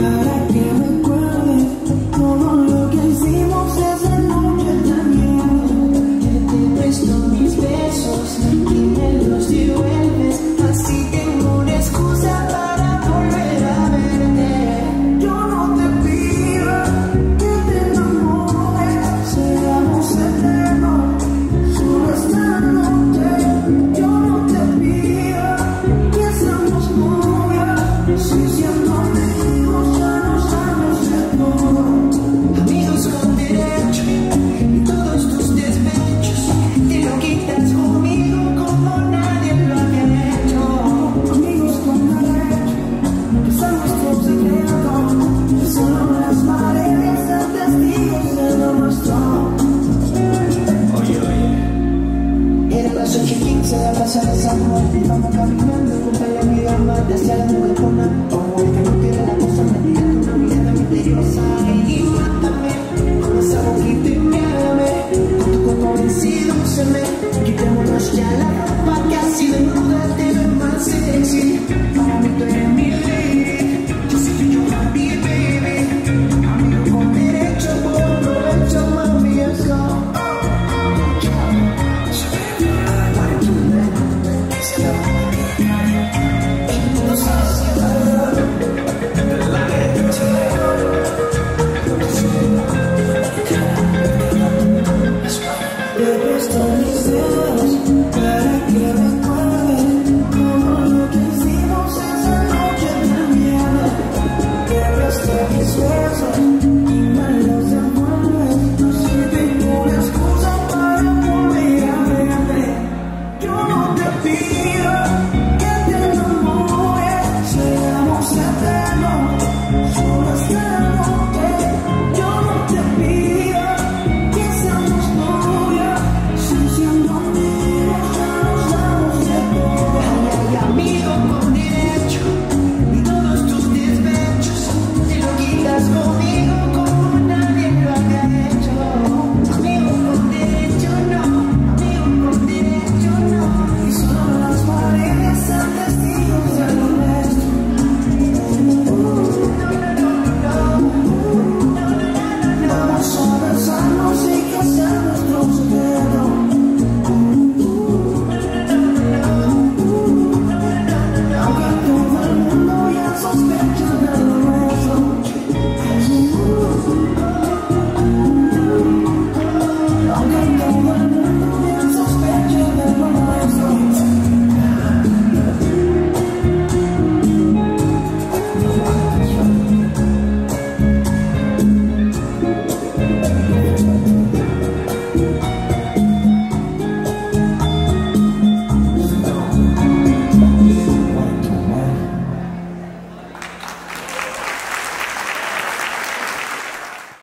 para que recuerde todo lo que hicimos esa noche también. Que te presto mis besos y me los devuelves, así tengo una excusa para volver a verte. Yo no te pido que te enamores, seamos eternos, solo esta noche. Yo no te pido que seamos novios, si siendo amigos ya nos damos de todo. Amigos con derecho y todos tus despechos te lo quitas conmigo como nadie lo había hecho. Amigos con derecho que son nuestros secretos, que solo las paredes sean testigos de lo nuestro. Era las 8:15 de la plaza de San Juan. Vamos caminando junto a la amiga Marta hacia la nube con como el que no quiere la cosa, me mirando una mirada misteriosa. Y mátame con esa boquita y mírame, con tu cuerpo vencido se me. Quitémonos ya la ropa que así desnuda te ves más sexy. Para mí tú eres mi lady, yo soy yo happy baby. Amigo con derecho, por provecho, mami, eso. Te presto mis dedos para que recuerde todo lo que hicimos esa noche también. Te presto mis besos y me los